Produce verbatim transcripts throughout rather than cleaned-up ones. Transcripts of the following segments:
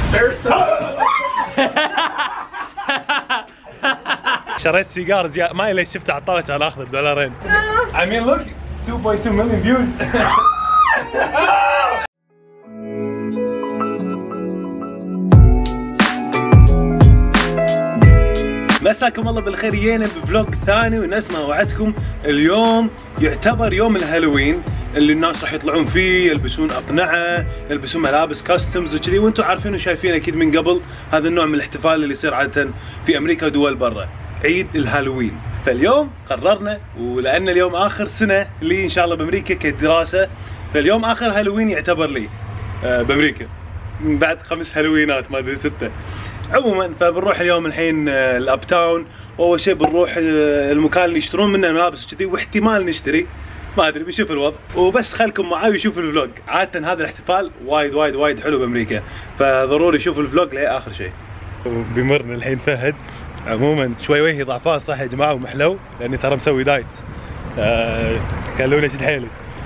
شريت سيجار زيادة ما ليش شفته عطلت على اخذه بدولارين. I mean look it's two point two million views. مساكم الله بالخير، جينا بفلوج ثاني ونفس ما وعدتكم. اليوم يعتبر يوم الهالوين اللي الناس راح يطلعون فيه يلبسون اقنعه، يلبسون ملابس كاستمز وكذي، وانتم عارفين وشايفين اكيد من قبل هذا النوع من الاحتفال اللي يصير عاده في امريكا ودول برا، عيد الهالوين. فاليوم قررنا، ولان اليوم اخر سنه لي ان شاء الله بامريكا كدراسه، فاليوم اخر هالوين يعتبر لي بامريكا من بعد خمس هالوينات ما ادري سته. عموما فبنروح اليوم الحين الاب تاون، واول شيء بنروح المكان اللي يشترون منه ملابس وكذي، واحتمال نشتري ما ادري بنشوف الوضع، وبس خلكم معاي وشوفوا الفلوج. عاده هذا الاحتفال وايد وايد وايد حلو بامريكا، فضروري شوفوا الفلوج لاخر شيء. بمرنا الحين فهد، عموما شوي وجهي ضعفان صح يا جماعه ومحلو لاني ترى مسوي دايت. آه خلوني اشد حيلي.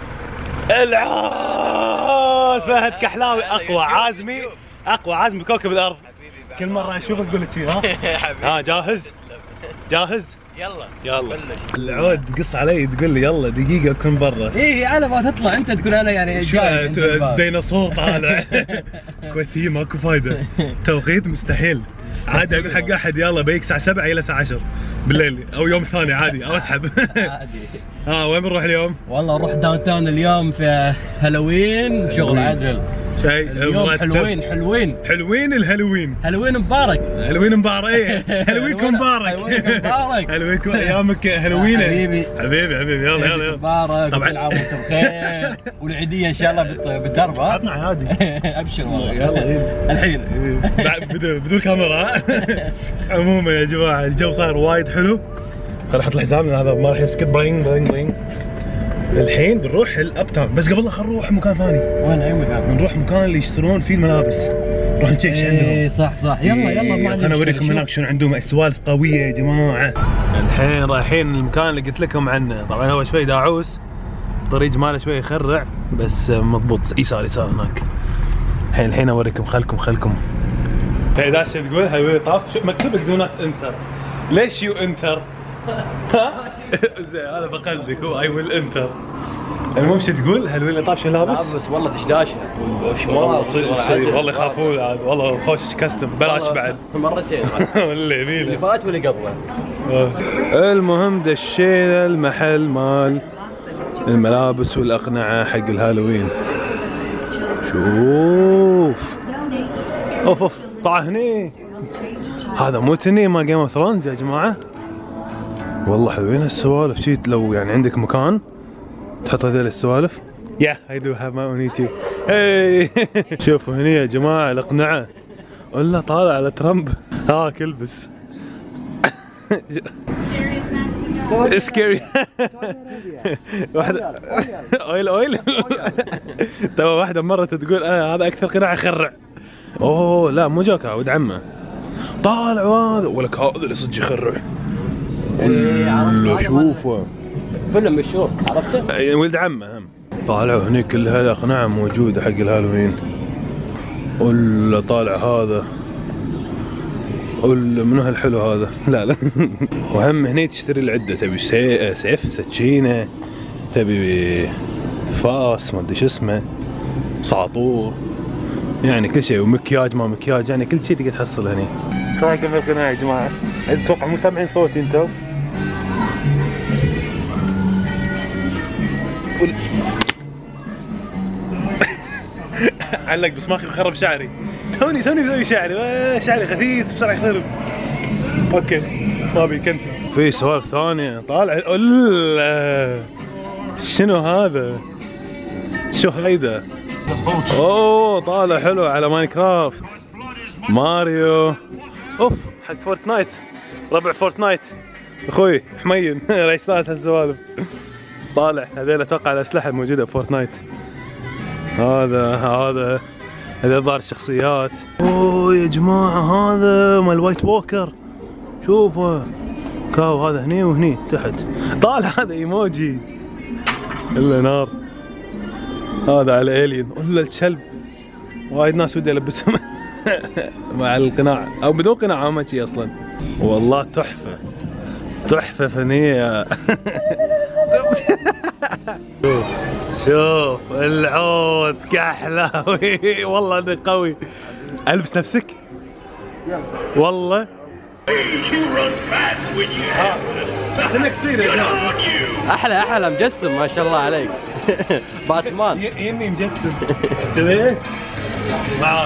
العاز فهد كحلاوي اقوى عازمي، اقوى عازمي كوكب الارض. كل مره اشوفك تقول لي ها ها جاهز جاهز يلا يلا. العود تقص علي تقول لي يلا دقيقه اكون برا. اي على ما تطلع انت تقول انا يعني جاي ديناصور طالع. كويتي ماكو فايده، توقيت مستحيل. عادي اقول حق احد يلا بيك الساعه سبعة الى الساعه عشرة بالليل او يوم ثاني عادي او اسحب. عادي. ها وين بنروح اليوم؟ والله نروح داون تاون اليوم في هالوين شغل عدل. شيء اليوم حلوين حلوين حلوين الهالوين. هالوين مبارك. هالوين مبارك ايه هالوينكم مبارك. هالوينكم مبارك. هالوينكم ايامك هالوينه. حبيبي حبيبي حبيبي يلا يلا يلا. مبارك طبعا العام وانتم بخير والعيديه ان شاء الله بالدرب. ها عطنا عادي. ابشر والله يلا ايه الحين بدون كاميرا. عموما يا جماعه الجو صاير وايد حلو. خل احط الحزام لان هذا ما راح يسكت. برينج برينج برينج. الحين بنروح الاب تاون، بس قبل لا خل نروح مكان ثاني. وين اي مكان؟ بنروح مكان اللي يشترون فيه الملابس، نروح نشيك ايش عندهم. اي صح صح يلا يلا ما خليني اوريكم هناك شنو عندهم سوالف قويه يا جماعه. الحين رايحين المكان اللي قلت لكم عنه، طبعا هو شوي داعوس، الطريق ماله شوي يخرع بس مضبوط، يسار يسار هناك. الحين الحين اوريكم خلكم خلكم. هي داش تقول هاي طاف شوف مكتوب لك دو نوت انتر، ليش يو انتر؟ ها؟ زين هذا بقلدك هو اي ويل انتر. المهم شو تقول؟ هل وين طاف شو لابس؟ لابس والله دشداشه شمال والله يخافون عاد والله خوش كاستم ببلاش بعد مرتين واللي يبيله اللي فات واللي قبله. المهم دشينا المحل مال الملابس والاقنعه حق الهالوين. شوف اوف اوف طلع هني، هذا مو تني ما جيم اوف ثرونز يا جماعه. والله حلوين السوالف شيت، لو يعني عندك مكان تحط هذول السوالف. يا I do have my own YouTube. هي شوفوا هني يا جماعه الاقنعه، ولا طالع على ترامب. هاك البس سكيري. واحدة اويل اويل. تو واحدة مرة تقول آه هذا أكثر قناع يخرع. اوه لا مو جوكا ولد عمه طالع هذا، ولك هذا اللي صدق يخرع. ولا شوفه فيلم مشهور عرفته؟ ولد عمه هم. طالعوا هني كل هالاقنعة موجودة حق الهالوين. ولا طالع هذا، ولا منو هالحلو هذا؟ لا لا. وهم هني تشتري العدة، تبي سيف سكينة، تبي فاس ما ادري شو اسمه، ساطور، يعني كل شيء، ومكياج ما مكياج، يعني كل شيء تقدر تحصله هني. شو رايكم بالقناة يا جماعة؟ اتوقع مو سامعين صوتي انتم؟ علق بس ما خرب شعري. توني توني مسوي شعري، شعري خفيف بسرعة يخرب. اوكي ما ابي كنسل. في سوالف ثانية طالع. اولا شنو هذا؟ شو هيدا؟ اوه طالع حلو على ماينكرافت ماريو. اوف حق فورتنايت، ربع فورتنايت اخوي حمين. راح يستانس هالسوالف. طالع هذول اتوقع الاسلحه الموجوده بفورتنايت. هذا هذا هذا ظهر الشخصيات. اوه يا جماعه هذا مال وايت ووكر، شوفوا كاو هذا هني وهني تحت. طالع هذا ايموجي الا نار. هذا على الين ولا الكلب. وايد ناس ودي البسهم. مع القناع او بدون قناع ما شي اصلا. والله تحفه تحفه فنيه. شوف شوف العود كحلاوي والله انه قوي. البس نفسك والله. خليك تصير يا جماعه. احلى احلى مجسم ما شاء الله عليك. باتمان يني مجسم كذي مع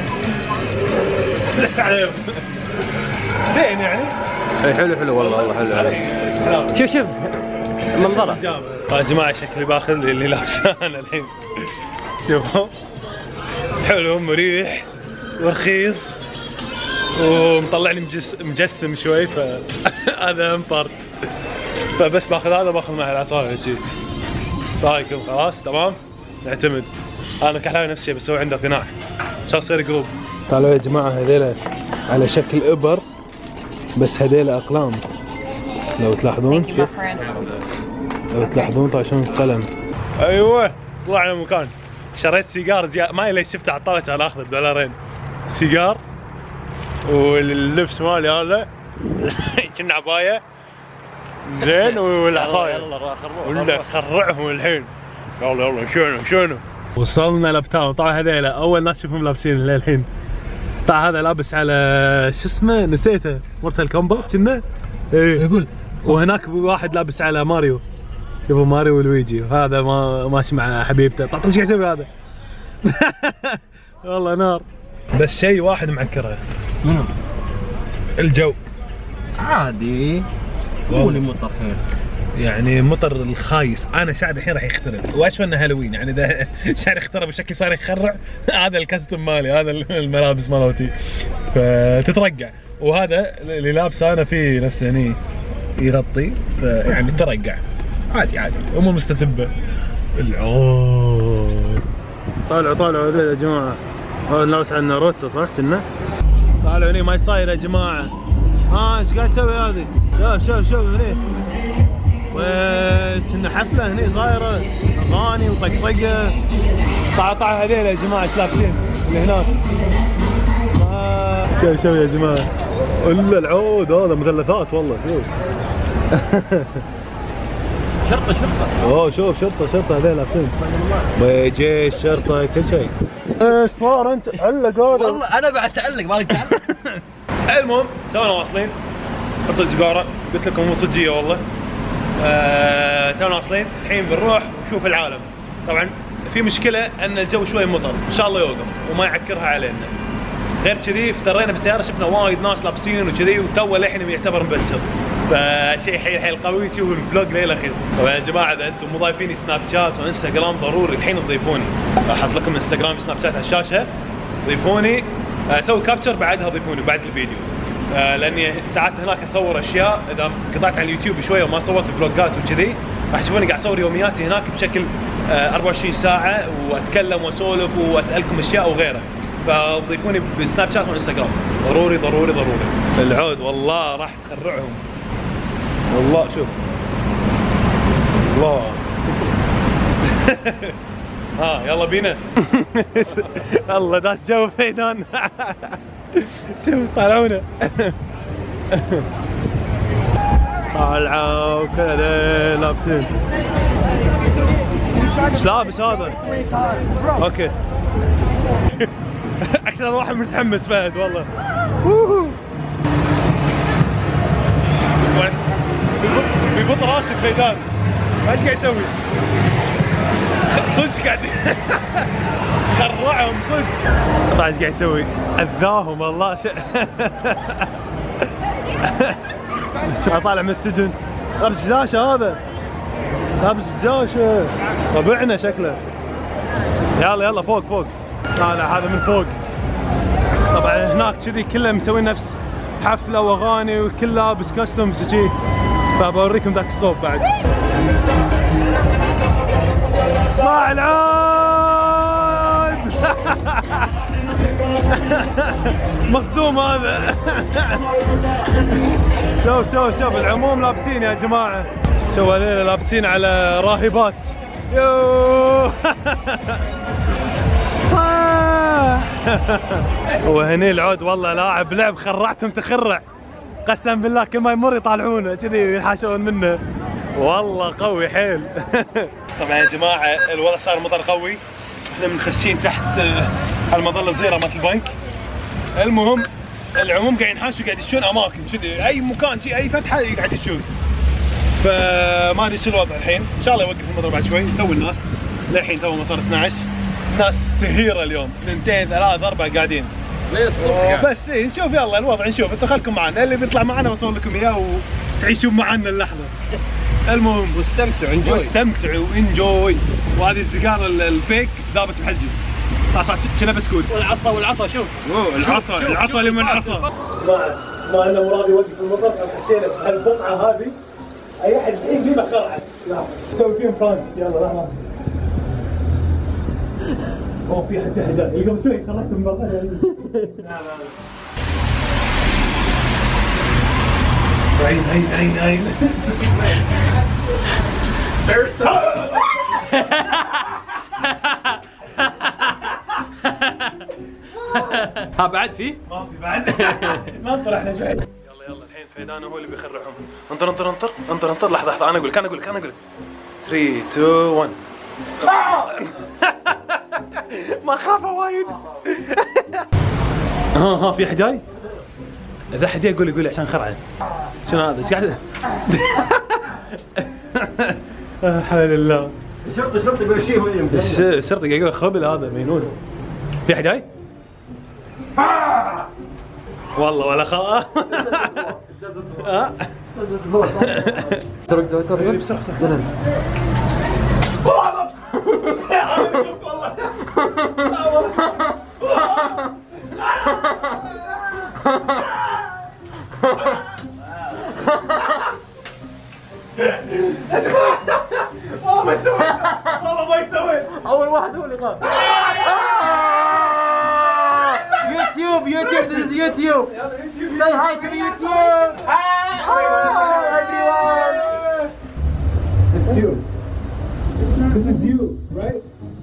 هذا زين يعني. حلو حلو والله والله حلو عليك. شوف شوف منظره يا جماعه شكلي باخذ اللي لابسه انا الحين. شوفوا حلو مريح ورخيص ومطلع لي مجسم شوي فهذا مطرد. فبس باخذ هذا باخذ معي العصايه هيجي. ايش رايكم؟ خلاص تمام نعتمد. انا كحلاوي نفس الشيء بس هو عنده قناع عشان يصير جروب. تعالوا يا جماعه هذيلا على شكل ابر بس هذيلا اقلام لو تلاحظون. شوف لو تلاحظون طيب شلون قلم. ايوه طلعنا مكان. شريت سيجار زياده ما ليش شفته عطلت على اخذه بدولارين سيجار. واللبس مالي هذا كنا عبايه زين والعصايه ولا خرعهم الحين. يلا يلا شنو شنو. وصلنا لابتاون. طبعا هذيلا اول ناس شوفهم لابسين للحين. طبعا هذا لابس على شو اسمه نسيته مورتال كومبات كنا. ايه يقول. وهناك واحد لابس على ماريو. شوفوا ماريو ولويجي وهذا ما ماشي مع حبيبته. طبعا ايش قاعد يسوي هذا؟ والله نار. بس شيء واحد معكره. منو؟ الجو عادي. قولي مطر خير. يعني مطر الخايس. انا شعري الحين راح يخترب واشوى انه هالوين يعني اذا شعري اخترب بشكل صار يخرع. هذا الكستم مالي هذا الملابس مالتي فتترقع. وهذا اللي لابسه انا فيه نفسه هني يغطي يعني ترقع عادي عادي امور مستتبه. العود طالعوا طالعوا هذول يا جماعه. هذا لابس على ناروتو صح كنا. طالعوا هني ما يصاير يا جماعه. ها ايش قاعد تسوي هذه؟ شوف شوف شوف هني وكنا حفله هني صايره اغاني وطقطقه. طلع طلع هذيل يا جماعه ايش لابسين اللي هناك. شوف شوف يا جماعه الا العود هذا مثلثات والله. شوف شرطه شرطه. اوه شوف شرطه شرطه هذيل لابسين جيش شرطه كل شيء. ايش صار انت؟ علق هذا والله انا بعد تعلق ما تعلق. المهم تونا واصلين. حطوا الجباره قلت لكم مو صجيه والله. آه، تونا واصلين الحين بنروح نشوف العالم. طبعا في مشكله ان الجو شوي مطر ان شاء الله يوقف وما يعكرها علينا. غير كذي افترينا بالسياره شفنا وايد ناس لابسين وكذي وتو للحين يعتبر مبكر. فشيء حيل حيل قوي. شوفوا الفلوج للاخير. طبعا يا جماعه اذا انتم مو ضايفيني سناب شات وانستغرام ضروري الحين تضيفوني. راح احط لكم انستغرام وسناب شات على الشاشه. ضيفوني اسوي كابتشر بعدها ضيفوني بعد الفيديو. آه لاني ساعات هناك اصور اشياء اذا قطعت على اليوتيوب شويه وما صورت فلوجات وكذي راح تشوفوني قاعد اصور يومياتي هناك بشكل آه أربعة وعشرين ساعه واتكلم واسولف واسالكم اشياء وغيره. فضيفوني بسناب شات وانستغرام ضروري ضروري ضروري. العود والله راح تخرعهم والله. شوف الله. ها يلا بينا. الله داش جو فيدان. شوف طالعونا. طالعوا كذا لابسين. ايش لابس هذا؟ اوكي. اكثر واحد متحمس فهد والله. بيبط راسك فيدان. ايش قاعد يسوي؟ صدق قاعد خرعهم صدق. طيب ايش قاعد يسوي؟ اذاهم والله. طالع من السجن لابس جلاشه. هذا لابس جلاشه طبعنا شكله. يلا يلا فوق فوق. طالع هذا من فوق. طبعا هناك كذي كله مسوين نفس حفله واغاني وكل لابس كاستمز وشي. فبوريكم ذاك الصوب بعد. طلع العود. مصدوم هذا. شوف شوف شوف العموم لابسين يا جماعه. شوف هذول لابسين على راهبات. يوه. صح وهني العود والله لاعب لعب خرعتهم تخرع، قسم بالله كل ما يمر يطالعونه كذي ينحاشون منه، والله قوي حيل. طبعا يا جماعه الوضع صار مطر قوي، احنا منخشين تحت المظله الصغيره مالت البنك. المهم العموم قاعد ينحاشوا قاعد يشون اماكن كذي، اي مكان شي اي فتحه قاعد يشون. فما ادري شو الوضع الحين، ان شاء الله يوقف المطر بعد شوي. تو الناس للحين تو ما صار اثنا عشر، ناس سهيره اليوم، اثنتين ثلاث اربع قاعدين. بس اي نشوف يلا الوضع نشوف، انتوا خلكم معنا، اللي بيطلع معنا بصور لكم اياه وتعيشون معنا اللحظه. المهم واستمتعوا انجوي واستمتعوا انجوي. وهذه السيجاره الفيك ذابت بحجي، خلاص كنا بسكوت. والعصا والعصا شوف اوه العصا العصا اللي من عصا. جماعه ما انه مراد يوقف المطر، حسينا بهالبقعه هذه اي احد الحين فينا خرعه، نسوي فيهم فرانك. يلا لحظه. اوه في حد حدا قبل شوي خرجت من برا. لا لا عين عين عين عين. ها بعد في؟ ما في بعد. ننطر احنا شوي. يلا يلا الحين فيدان هو اللي بيخرعهم. انطر انطر انطر انطر انطر. لحظه لحظه انا اقول لك انا اقول لك انا اقول لك ثلاثة اثنين واحد. ما خافه وايد. ها ها في احد جاي؟ اذا احد جاي قول لي قول لي عشان خرعه. شنو هذا؟ ايش قاعد؟ حول الله. الشرطي الشرطي يقول شيء هو يمكن. الشرطي قاعد يقول خبل هذا مينون. في احد جاي؟ والله ولا خاف. ترك ترك بسرعه بسرعه. والله ما يسوي، والله ما يسوي. اول واحد هو اللي خاف. يوتيوب يوتيوب this is YouTube. Say hi to the YouTube. Hi everyone. It's you. This is you, right?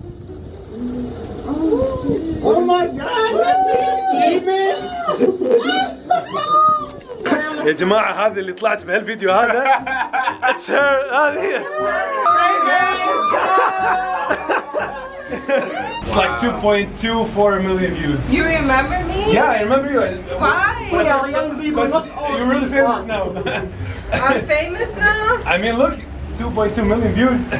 Oh my God! يا جماعة هذا اللي طلعت بهالفيديو هذا It's her. هذه هي. It's like two point two four million views. You remember me? Yeah, I remember you. Why? Well, young people look You're really famous now. I'm famous now? I mean, look, it's two point two million views. I'm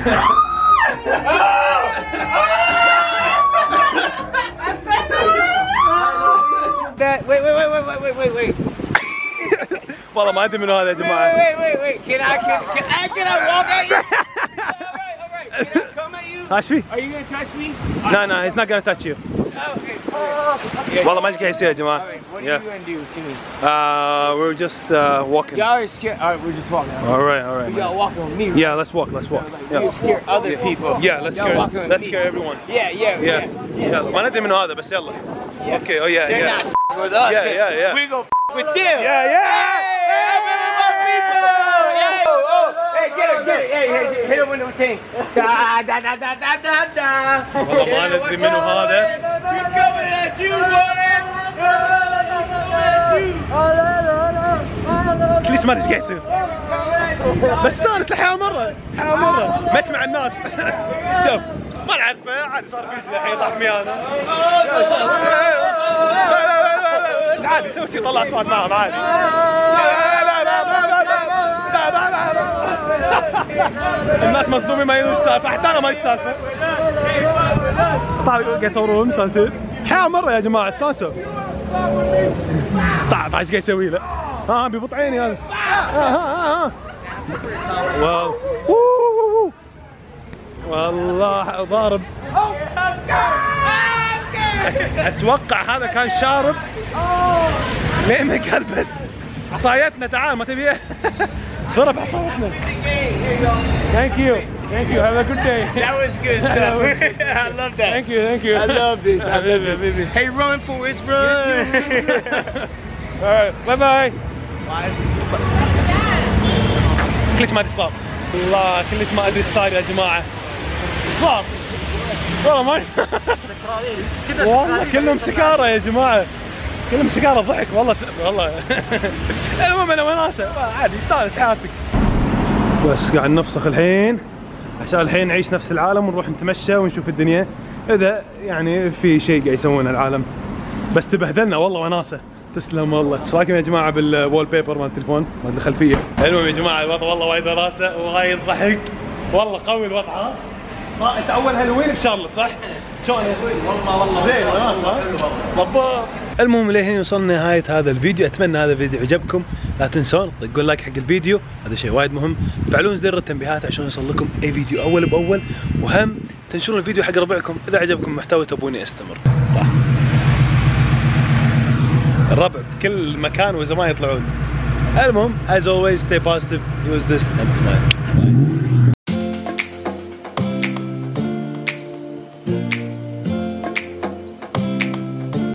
famous! That wait wait wait wait wait wait wait. والله ما ادري منو هذا يا جماعة. Wait wait wait. Can I can can I can I walk at you? Alright alright. Can I come at you? ايش في؟ Are you gonna touch me? No no, he's not gonna touch you. Okay. والله ما ايش قاعد يصير يا جماعة. Alright. What are you gonna do to me? Uh, we're just uh, walking. Y'all are scared. Alright, we're just walking. All right, all right. Y'all man. walking with me. Yeah, let's walk. Let's walk. You Yeah, scare other people. yeah. Let's Y'all scare. walking with Let's me. scare everyone. Yeah, yeah, Yeah. yeah. يلا ما ندري منو هذا بس يلا. Okay. Oh yeah, They're yeah. not f***ing with us. Yeah, yeah, yeah. We go f*** with them. Yeah, yeah. Hey, my people. Yeah. Oh, oh. Hey, get it, get it. Hey, hey, hit him with the thing. Da da da da da da da. والله ما ندري منو هذا. We're coming at you, boy. كلش ما ادري ايش قاعد يصير. بس استانس الحياة مرة، الحياة مرة، ما اسمع الناس. شوف ما نعرفه عادي صار في الحين طاح ميانا. بس عادي سوي شي طلع اصوات معهم عادي. الناس مصدومين ما يدرون ايش السالفة، حتى انا ما ايش السالفة. طالعوا قاعد يصورون مستانسين. حياة مرة يا جماعة استانسوا. طيب ايش قاعد يسوي له؟ ها بيبط عيني هذا. ها ها ها واو والله ضارب. اتوقع هذا كان شارب لين ما قال بس عصايتنا تعال ما تبيها. ضرب عصايتنا. Thank you, thank you. Have a good day. That was good stuff. I love that. Thank you, thank you. I love this. I love this. Hey, run for us, run. Alright, bye bye. كلش ما ادري صار. والله كلش ما ادري صار يا جماعة. صار والله ما والله كلهم سكارى يا جماعه، كلهم سكارى ضحك والله س... والله المهم انا وناسه عادي استانس حياتك. بس قاعد نفسخ الحين عشان الحين نعيش نفس العالم ونروح نتمشى ونشوف الدنيا اذا يعني في شيء قاعد يسوونه العالم. بس تبهدلنا والله وناسه. تسلم والله. ايش رايكم يا جماعه بالوول بيبر مال التليفون مال الخلفيه؟ المهم يا جماعه الوضع والله وايد وناسه ووايد ضحك والله قوي الوضع. ها صار انت اول هالوين بشارلوت صح؟ شلون يا اخوي؟ والله والله زين وناسه بالضبط. المهم للحين وصلنا نهايه هذا الفيديو، اتمنى هذا الفيديو عجبكم، لا تنسون تطقون لايك حق الفيديو هذا شيء وايد مهم، تفعلون زر التنبيهات عشان يوصل لكم اي فيديو اول باول، وهم تنشرون الفيديو حق ربعكم اذا عجبكم المحتوى تبوني استمر. الربع بكل مكان وزمان يطلعون. المهم as always stay positive, use this and smile. Bye.